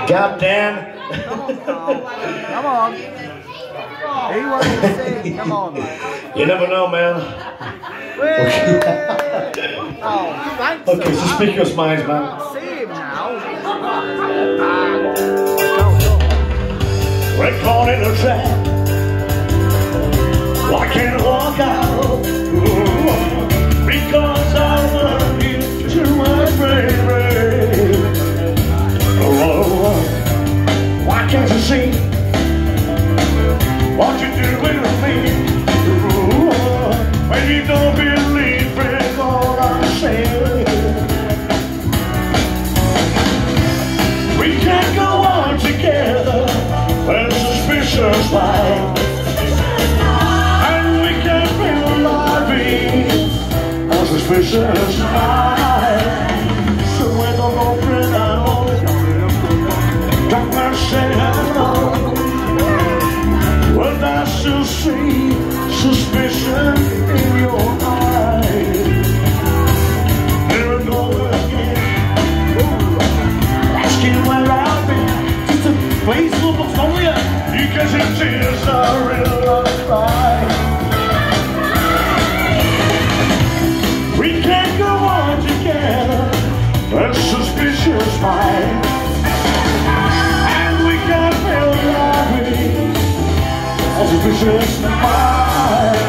God damn. Come on. He wants to sing. Come on. You never know, man. Oh, thanks. Okay, suspicious minds, man. See him now. We're caught in a trap. Why can't I walk out? Because I love you too much, baby. Why can't you see what you're doing with me? When you don't believe in all I'm saying. We can't go on together when suspicious light, and we can't feel lively on suspicious light. So when the Lord bring that on, don't want to say hello, but I still see suspicion in your eyes. Here we go again, asking where I've been, just a place full of story. Because your tears are real cry. We can't go on together, that's suspicious mind, and we can't feel lovely, that's suspicious mind.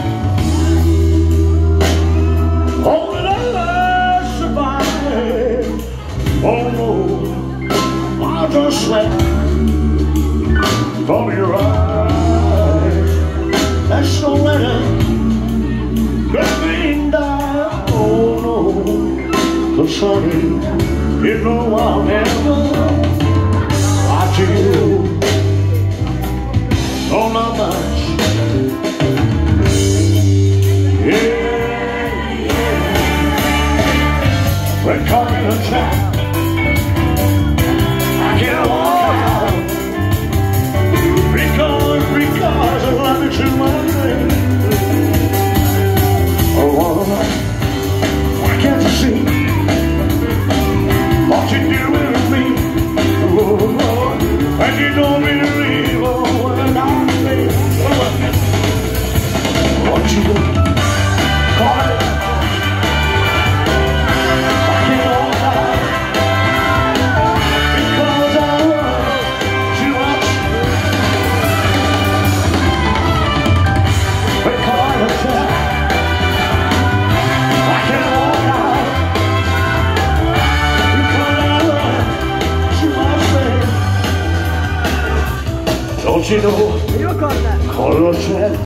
Only the love survive. Oh no, I'll just sweat from your eyes. That's no letter, nothing die. Oh no, 'cause honey, you know I'll never lie to you. Oh, not much. Yeah, yeah. We're caught in a trap. I can't walk out. Because I love you too much, baby. Oh, why can't you see what you're doing with me? Oh, and you don't believe what I'm saying. What you do? Call it. I can't walk out because I love too much. Don't you know? You got that. Call yourself.